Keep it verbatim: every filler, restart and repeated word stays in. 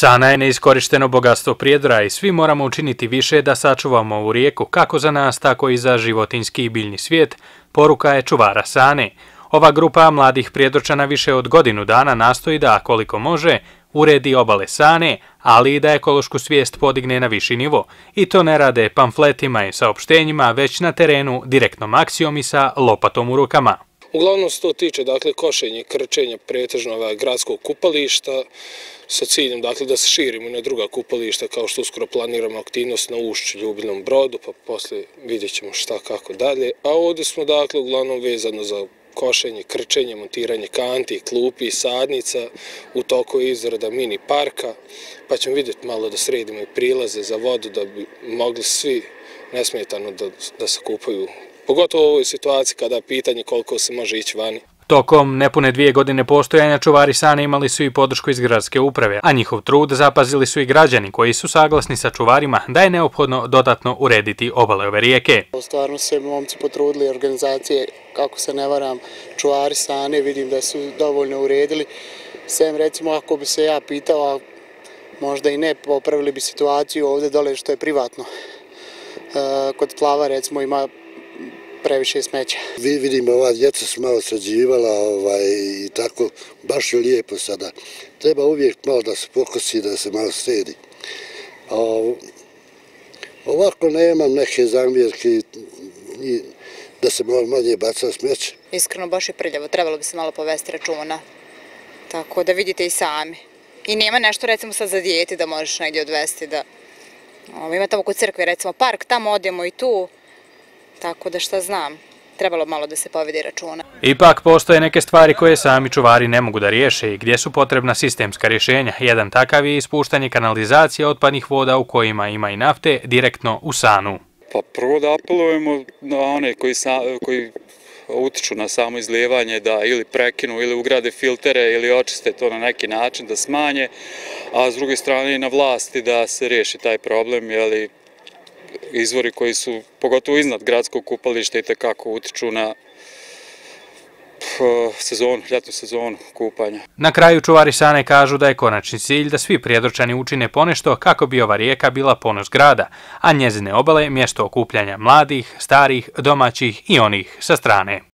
Sana je neiskorišteno bogatstvo Prijedora i svi moramo učiniti više da sačuvamo ovu rijeku, kako za nas, tako i za životinjski i biljni svijet, poruka je čuvara Sane. Ova grupa mladih Prijedorčana više od godinu dana nastoji da, koliko može, uredi obale Sane, ali i da ekološku svijest podigne na viši nivo. I to ne rade pamfletima i saopštenjima, već na terenu, direktnom akcijom i sa lopatom u rukama. Uglavnom se to tiče dakle, košenja i krčenja pretežno gradskog kupališta sa ciljem dakle, da se širimo na druga kupališta kao što uskoro planiramo aktivnost na Ušću, Ljubinom Brodu, pa poslije vidjet ćemo šta kako dalje. A ovdje smo dakle, uglavnom vezano za košenje, krčenje, montiranje kanti, klupi, sadnica, u toku je izrada mini parka, pa ćemo vidjeti malo da sredimo i prilaze za vodu da bi mogli svi nesmetano da, da se kupaju. Pogotovo u ovoj situaciji kada je pitanje koliko se može ići vani. Tokom nepune dvije godine postojanja čuvari Sane imali su i podršku iz gradske uprave, a njihov trud zapazili su i građani koji su saglasni sa čuvarima da je neophodno dodatno urediti obale ove rijeke. Stvarno se momci potrudili, organizacije, kako se ne varam, čuvari Sane, vidim da su dovoljno uredili. Sem recimo ako bi se ja pitao, možda i ne, popravili bi situaciju ovdje dole što je privatno. E, kod Plava recimo ima previše smeća. Vidimo, ova djeca su malo sređivala ovaj, i tako, baš je lijepo sada. Treba uvijek malo da se pokosi, da se malo sredi. A, ovako nemam neke zamjerke i da se malo manje baca smeće. Iskreno, baš je prljavo, trebalo bi se malo povesti računa. Tako da vidite i sami. I nema nešto recimo sad za dijete da možeš negdje odvesti. Da... O, ima tamo kod crkve recimo park, tamo odemo i tu. Tako da šta znam, trebalo malo da se povede računa. Ipak postoje neke stvari koje sami čuvari ne mogu da riješe i gdje su potrebna sistemska rješenja. Jedan takav je ispuštanje kanalizacije otpadnih voda u kojima ima i nafte direktno u Sanu. Pa prvo da apelujemo na one koji, sa, koji utiču na samo izlijevanje da ili prekinu ili ugrade filtere ili očiste to na neki način da smanje, a s druge strane i na vlasti da se riješi taj problem, jeli izvori koji su, pogotovo iznad gradskog kupališta, i tekako utiču na sezonu, ljetnu sezonu kupanja. Na kraju čuvari Sane kažu da je konačni cilj da svi Prijedorčani učine ponešto kako bi ova rijeka bila ponos grada, a njezine obale mjesto okupljanja mladih, starih, domaćih i onih sa strane.